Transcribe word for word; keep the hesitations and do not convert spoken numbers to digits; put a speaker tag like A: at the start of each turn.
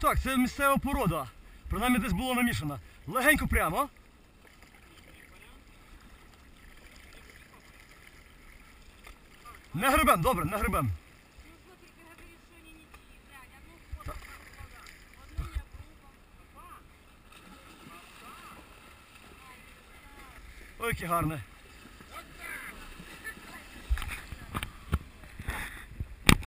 A: так, це місцева порода. Принаймні десь було намішано. Легенько прямо. Не грибем, добре, не грибем. Ой, яке гарне.